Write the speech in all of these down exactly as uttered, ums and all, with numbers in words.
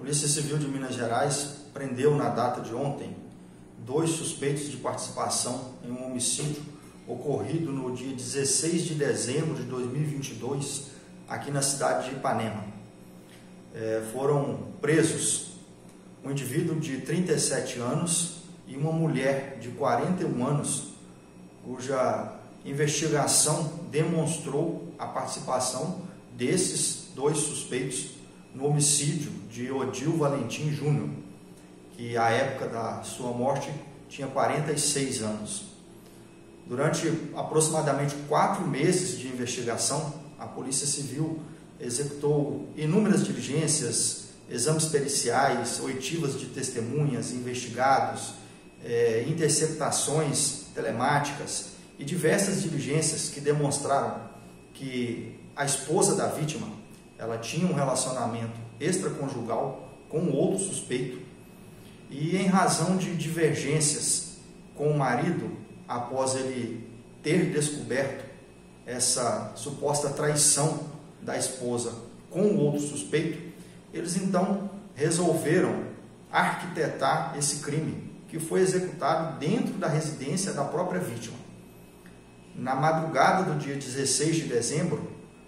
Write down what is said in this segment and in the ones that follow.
Polícia Civil de Minas Gerais prendeu na data de ontem dois suspeitos de participação em um homicídio ocorrido no dia dezesseis de dezembro de dois mil e vinte e dois, aqui na cidade de Ipanema. É, foram presos um indivíduo de trinta e sete anos e uma mulher de quarenta e um anos, cuja investigação demonstrou a participação desses dois suspeitos no homicídio de Odil Valentim Júnior, que à época da sua morte tinha quarenta e seis anos. Durante aproximadamente quatro meses de investigação, a Polícia Civil executou inúmeras diligências, exames periciais, oitivas de testemunhas, investigados, eh, interceptações telemáticas e diversas diligências que demonstraram que a esposa da vítima ela tinha um relacionamento extraconjugal com outro suspeito e, em razão de divergências com o marido, após ele ter descoberto essa suposta traição da esposa com o outro suspeito, eles então resolveram arquitetar esse crime, que foi executado dentro da residência da própria vítima. Na madrugada do dia dezesseis de dezembro,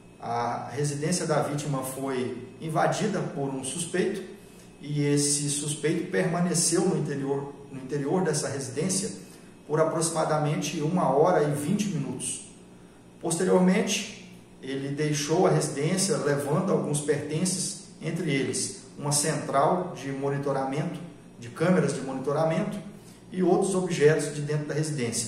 a residência da vítima foi invadida por um suspeito e esse suspeito permaneceu no interior, no interior dessa residência por aproximadamente uma hora e vinte minutos. Posteriormente, ele deixou a residência levando alguns pertences, entre eles uma central de monitoramento, de câmeras de monitoramento e outros objetos de dentro da residência.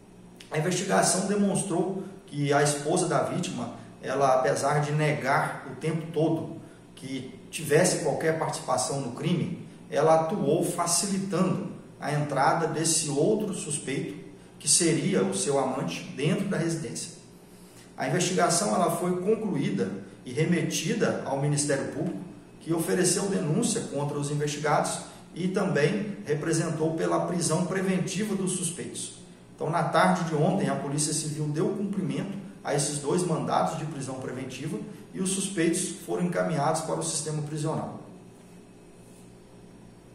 A investigação demonstrou que a esposa da vítima, ela, apesar de negar o tempo todo que tivesse qualquer participação no crime, ela atuou facilitando a entrada desse outro suspeito, que seria o seu amante, dentro da residência. A investigação ela foi concluída e remetida ao Ministério Público, que ofereceu denúncia contra os investigados e também representou pela prisão preventiva dos suspeitos. Então, na tarde de ontem, a Polícia Civil deu cumprimento a esses dois mandados de prisão preventiva e os suspeitos foram encaminhados para o sistema prisional.